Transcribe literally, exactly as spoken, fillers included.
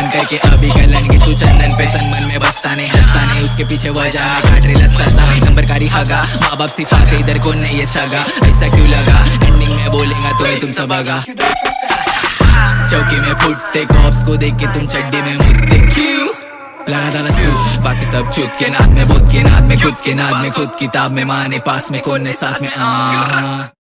phone करके अभी कलंगी तू चंदन पे सनमन में बसता नहीं हंसता नहीं उसके पीछे वजह है काट रही लस्सा नंबर कारी हगा माँ बाप सिफाते इधर को नहीं है सगा ऐसा क्यों लगा एंडिंग में बोलेगा तुम्हें तुम सब आगा चौकी में फुटते कॉप्स को देख के तुम चड्डी में मुद्दे क्यों लगा था स्कूल बाकी सब चुप के नाद में बुद्ध के नाद में खुद के नाद में खुद किताब में माने पास में कौन ने साथ में आ